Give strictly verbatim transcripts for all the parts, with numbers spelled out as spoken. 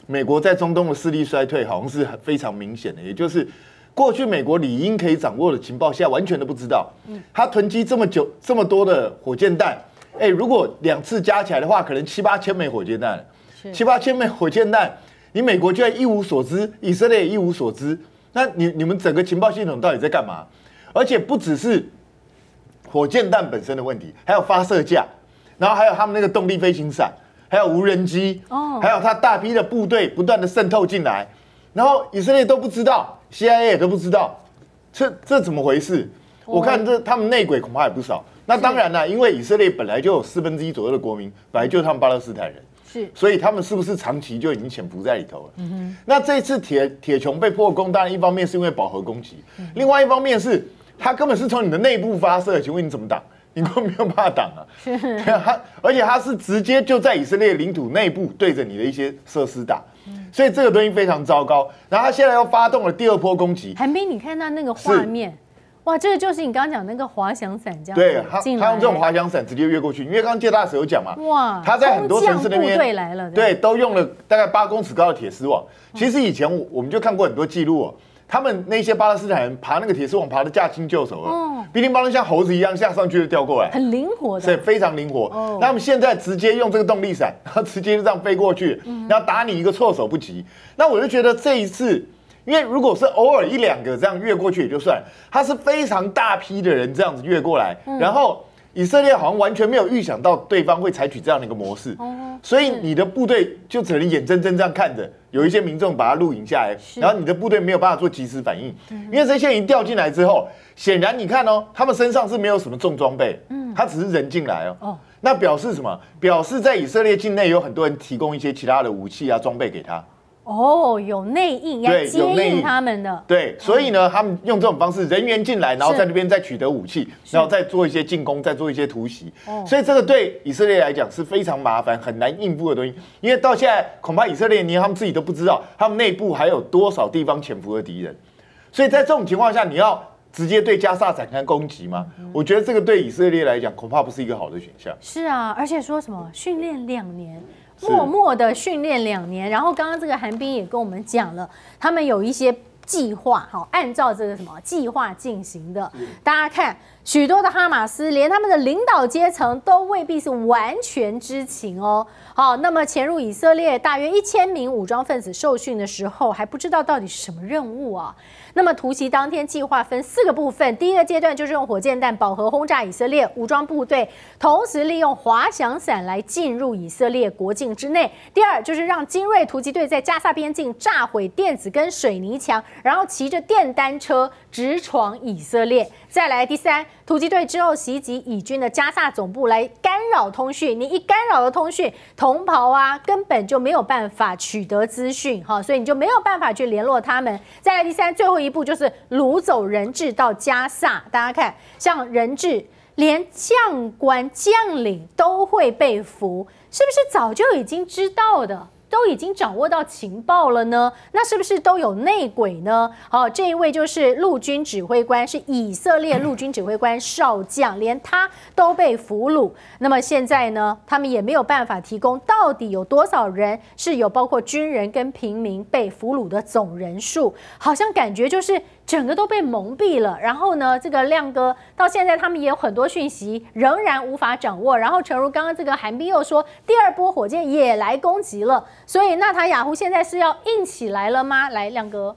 美国在中东的势力衰退好像是非常明显的，也就是过去美国理应可以掌握的情报，现在完全都不知道。他囤积这么久这么多的火箭弹，哎，如果两次加起来的话，可能七八千枚火箭弹，七八千枚火箭弹，你美国居然一无所知，以色列也一无所知，那你你们整个情报系统到底在干嘛？而且不只是火箭弹本身的问题，还有发射架，然后还有他们那个动力飞行伞。还有无人机，哦，还有他大批的部队不断的渗透进来，然后以色列都不知道 ，C I A 也都不知道，这这怎么回事？我看这他们内鬼恐怕也不少。那当然了，因为以色列本来就有四分之一左右的国民，本来就是他们巴勒斯坦人，是，所以他们是不是长期就已经潜伏在里头了？嗯哼。那这次铁铁穹被破功，当然一方面是因为饱和攻击，嗯，另外一方面是他根本是从你的内部发射，请问你怎么挡？你根本没有办法挡啊！对啊，他而且他是直接就在以色列领土内部对着你的一些设施打，所以这个东西非常糟糕。然后他现在又发动了第二波攻击。 韩冰，你看到那个画面，哇，这个就是你刚刚讲那个滑翔伞这样子， 对，他他用这种滑翔伞直接越过去，因为刚刚介大使有讲嘛，哇，他在很多城市那边对来了， 对，都用了大概八公尺高的铁丝网。其实以前我我们就看过很多记录哦。他们那些巴勒斯坦人爬那个铁丝网爬得驾轻就熟了，哦，乒铃乓啷像猴子一样下上去就掉过来， 很灵活的， 所以非常灵活。哦，那他们现在直接用这个动力伞，然后直接就这样飞过去，嗯，然后打你一个措手不及。那我就觉得这一次，因为如果是偶尔一两个这样越过去也就算了，他是非常大批的人这样子越过来，嗯，然后以色列好像完全没有预想到对方会采取这样的一个模式，哦，所以你的部队就只能眼睁睁这样看着。有一些民众把它录影下来，然后你的部队没有办法做及时反应，因为这些人调进来之后，显然你看哦，他们身上是没有什么重装备，嗯，他只是人进来哦，那表示什么？表示在以色列境内有很多人提供一些其他的武器啊、装备给他。 哦，有内应，要接应他们的。 对，所以呢，他们用这种方式，人员进来，然后在那边再取得武器，然后再做一些进攻，再做一些突袭。所以这个对以色列来讲是非常麻烦、很难应付的东西。因为到现在，恐怕以色列连他们自己都不知道，他们内部还有多少地方潜伏的敌人。所以在这种情况下，你要直接对加沙展开攻击吗？我觉得这个对以色列来讲，恐怕不是一个好的选项。 是啊，而且说什么训练两年。默默的训练两年，然后刚刚这个韩冰也跟我们讲了，他们有一些计划，好，按照这个什么计划进行的。大家看，许多的哈马斯连他们的领导阶层都未必是完全知情哦。好，那么潜入以色列大约一千名武装分子受训的时候，还不知道到底是什么任务啊。那么突袭当天计划分四个部分，第一个阶段就是用火箭弹饱和轰炸以色列武装部队，同时利用滑翔伞来进入以色列国境之内。第二就是让精锐突击队在加萨边境炸毁电子跟水泥墙，然后骑着电单车直闯以色列。再来第三，突击队之后袭击以军的加萨总部来干扰通讯，你一干扰了通讯，同袍啊根本就没有办法取得资讯，哈，所以你就没有办法去联络他们。再来第三，最后一步就是掳走人质到加萨。大家看，像人质，连将官将领都会被俘，是不是早就已经知道的？都已经掌握到情报了呢？那是不是都有内鬼呢？好，这一位就是陆军指挥官，是以色列陆军指挥官少将，连他都被俘虏。那么现在呢，他们也没有办法提供到底有多少人是有包括军人跟平民被俘虏的总人数，好像感觉就是整个都被蒙蔽了。然后呢，这个亮哥到现在他们也有很多讯息仍然无法掌握。然后诚如刚刚这个韩冰又说，第二波火箭也来攻击了。所以纳塔雅胡现在是要硬起来了吗？来，亮哥，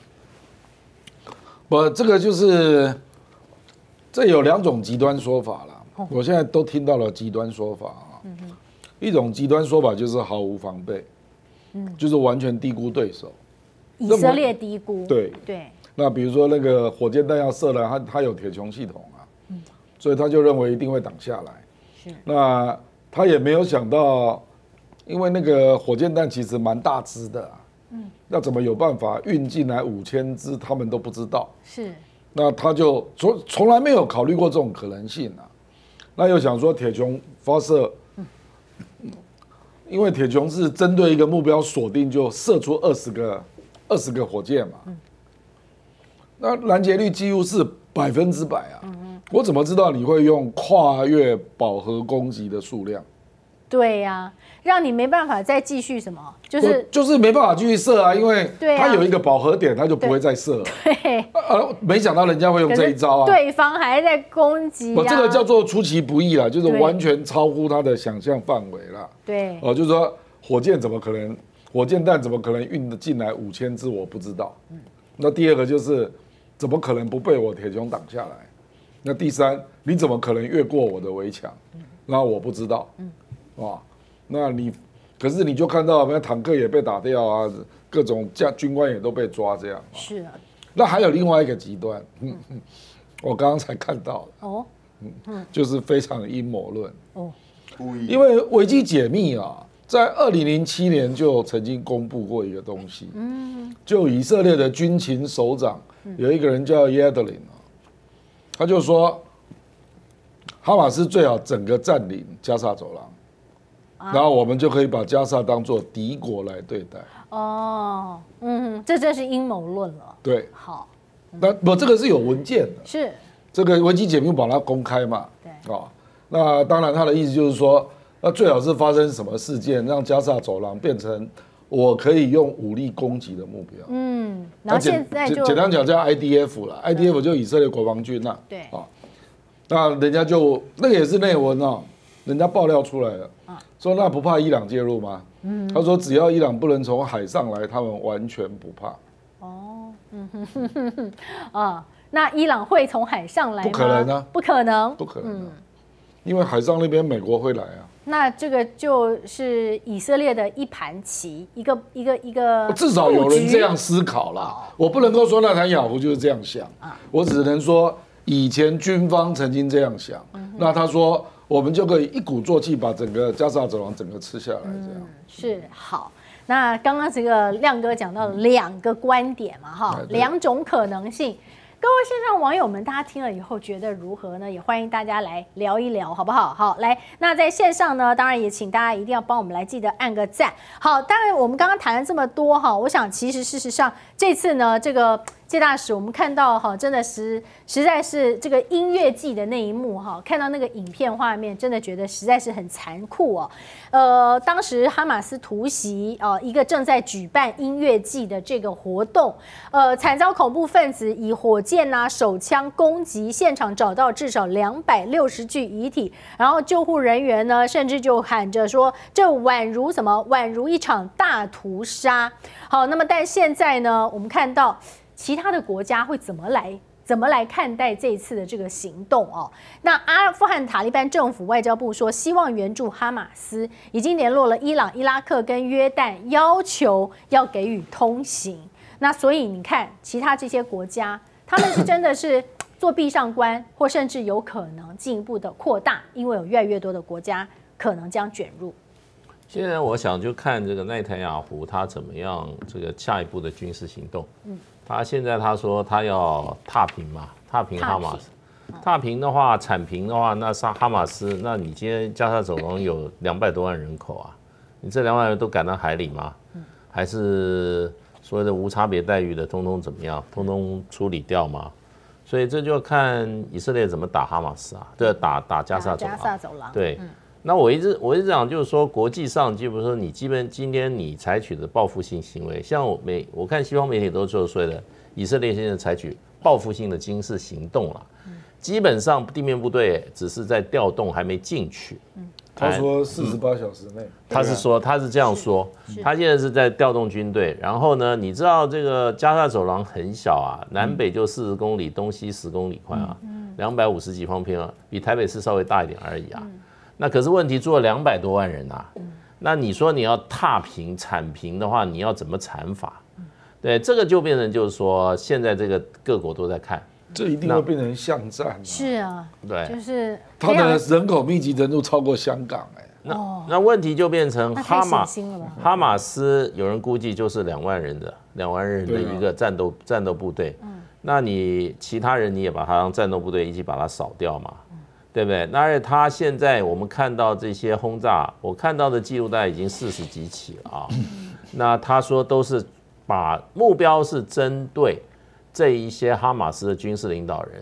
不，这个就是这有两种极端说法了。我现在都听到了极端说法啊。一种极端说法就是毫无防备，嗯，就是完全低估对手。 以色列低估， 对对。那比如说那个火箭弹要射了，他他有铁穹系统啊，嗯，所以他就认为一定会挡下来。是。那他也没有想到。因为那个火箭弹其实蛮大支的、啊，嗯，那怎么有办法运进来五千支，他们都不知道。是，那他就从从来没有考虑过这种可能性啊。那又想说铁穹发射，嗯，因为铁穹是针对一个目标锁定，就射出二十个二十个火箭嘛，嗯，那拦截率几乎是百分之百啊。嗯、我怎么知道你会用跨越饱和攻击的数量？ 对呀、啊，让你没办法再继续什么，就是就是没办法继续射啊，因为对啊它有一个饱和点，它就不会再射了。 对， 呃，没想到人家会用这一招啊， 对方还在攻击、啊， 我这个叫做出其不意啦，就是完全超乎他的想象范围啦。 对， 哦、呃，就是说火箭怎么可能，火箭弹怎么可能运得进来五千支，我不知道。嗯，那第二个就是怎么可能不被我铁穹挡下来？那第三，你怎么可能越过我的围墙？那我不知道。嗯，哇，那你可是你就看到，那坦克也被打掉啊，各种将军官也都被抓，这样。 是啊。 那还有另外一个极端，嗯嗯，我刚刚才看到的。哦。嗯，就是非常的阴谋论。哦。因为维基解密啊，在二零零七年就曾经公布过一个东西。嗯。就以色列的军情首长有一个人叫耶德林。他就说，哈马斯最好整个占领加萨走廊，啊、然后我们就可以把加萨当作敌国来对待。哦， 嗯，这真是阴谋论了。 对， 好， 那不这个是有文件的， 是这个维基解密把它公开嘛？ 对， 哦，那当然他的意思就是说，那最好是发生什么事件，让加萨走廊变成我可以用武力攻击的目标。嗯， 然后现在就简单讲叫 I D F 啦 ，I D F 就以色列国防军呐。 对， 啊，那人家就那个也是内文哦，人家爆料出来了，说那不怕伊朗介入吗？嗯，他说只要伊朗不能从海上来，他们完全不怕。 哦，嗯哼哼哼哼，啊，那伊朗会从海上来吗？ 不可能啊， 不可能， 不可能、啊，因为海上那边美国会来啊。 那这个就是以色列的一盘棋，一个一个一个， 至少有人这样思考啦。我不能够说纳坦雅胡就是这样想，我只能说以前军方曾经这样想。那他说我们就可以一鼓作气把整个加萨走廊整个吃下来，这样、嗯、 是好。那刚刚这个亮哥讲到两个观点嘛，哈，两种可能性。各位线上网友们，大家听了以后觉得如何呢？也欢迎大家来聊一聊，好不好？好，来，那在线上呢，当然也请大家一定要帮我们来记得按个赞。好，当然我们刚刚谈了这么多哈，我想其实事实上这次呢，这个介大使我们看到哈，真的是实在是这个音乐季的那一幕哈，看到那个影片画面，真的觉得实在是很残酷哦。呃，当时哈马斯突袭呃一个正在举办音乐季的这个活动，呃，惨遭恐怖分子以火箭啊、手枪攻击，现场找到至少两百六十具遗体，然后救护人员呢，甚至就喊着说，这宛如什么？宛如一场大屠杀。好，那么但现在呢，我们看到其他的国家会怎么来？怎么来看待这一次的这个行动哦？那阿富汗塔利班政府外交部说，希望援助哈马斯，已经联络了伊朗、伊拉克跟约旦，要求要给予通行。那所以你看，其他这些国家，他们是真的是做闭上关，或甚至有可能进一步的扩大，因为有越来越多的国家可能将卷入。 现在我想就看这个奈坦雅胡他怎么样这个下一步的军事行动。嗯。他现在他说他要踏平嘛，踏平哈马斯，踏平的话，铲平的话，那杀哈马斯，那你今天加沙走廊有两百多万人口啊，你这两万人都赶到海里吗？还是所谓的无差别待遇的，通通怎么样，通通处理掉吗？所以这就看以色列怎么打哈马斯啊，对，打打加沙走廊。加沙走廊。 对。那我一直我一直讲，就是说国际上，就比如说你基本今天你采取的报复性行为，像我美我看西方媒体都就说的，以色列现在采取报复性的军事行动了，基本上地面部队只是在调动，还没进去。 他说四十八小时内， 他是说他是这样说，他现在是在调动军队，然后呢，你知道这个加沙走廊很小啊，南北就四十公里，东西十公里宽啊，两百五十几方片啊，比台北市稍微大一点而已啊。那可是问题住了两百多万人啊，那你说你要踏平铲平的话，你要怎么铲法？对，这个就变成就是说，现在这个各国都在看， 这一定会变成巷战、啊。 是啊， 对， 就是它的人口密集程度超过香港哎、欸。 那那问题就变成哈马哈马斯有人估计就是两万人的两万人的一个战斗、啊、战斗部队，那你其他人你也把它当战斗部队一起把它扫掉嘛？对不对？那而且他现在我们看到这些轰炸，我看到的记录大概已经四十几起了啊。那他说都是把目标是针对这一些哈马斯的军事领导人，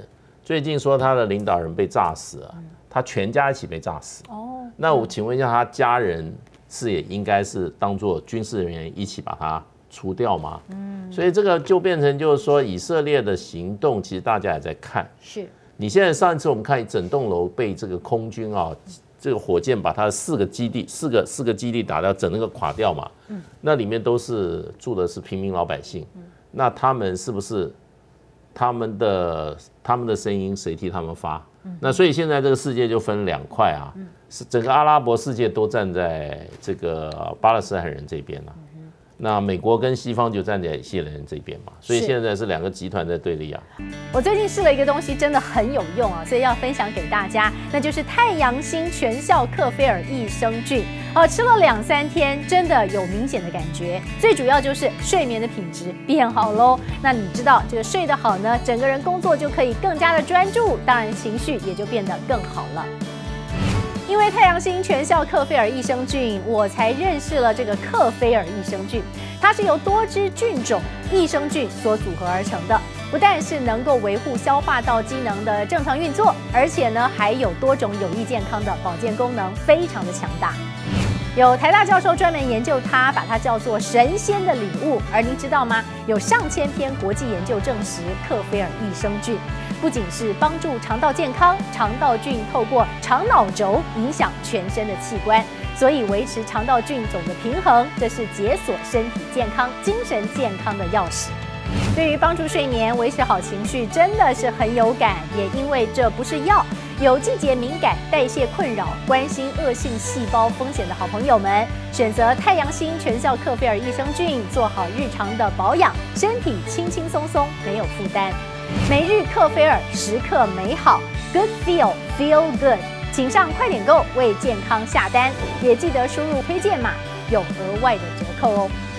最近说他的领导人被炸死了，他全家一起被炸死。 哦， 那我请问一下，他家人是也应该是当做军事人员一起把他除掉吗？嗯，所以这个就变成就是说，以色列的行动其实大家也在看。 是， 你现在上一次我们看整栋楼被这个空军啊，这个火箭把它的四个基地、四个四个基地打掉，整那个垮掉嘛。嗯，那里面都是住的是平民老百姓。嗯，那他们是不是他们的他们的声音谁替他们发？嗯，那所以现在这个世界就分两块啊，是整个阿拉伯世界都站在这个巴勒斯坦人这边了。那美国跟西方就站在以色列人这边嘛，所以现在是两个集团在对立啊。 我最近试了一个东西，真的很有用啊，所以要分享给大家，那就是太阳星全效克菲尔益生菌。哦，吃了两三天，真的有明显的感觉。最主要就是睡眠的品质变好喽。那你知道这个睡得好呢，整个人工作就可以更加的专注，当然情绪也就变得更好了。因为太阳星全效克菲尔益生菌，我才认识了这个克菲尔益生菌。它是由多支菌种益生菌所组合而成的，不但是能够维护消化道机能的正常运作，而且呢还有多种有益健康的保健功能，非常的强大。有台大教授专门研究它，把它叫做神仙的礼物。而您知道吗？有上千篇国际研究证实，克菲尔益生菌不仅是帮助肠道健康，肠道菌透过肠脑轴影响全身的器官，所以维持肠道菌种的平衡，这是解锁身体健康、精神健康的钥匙。对于帮助睡眠、维持好情绪，真的是很有感。也因为这不是药，有季节敏感、代谢困扰、关心恶性细胞风险的好朋友们，选择太阳星全效克菲尔益生菌，做好日常的保养，身体轻轻松松，没有负担。每日克菲尔，时刻美好 ，Good Feel Feel Good， 请上快点购为健康下单，也记得输入推荐码，有额外的折扣哦。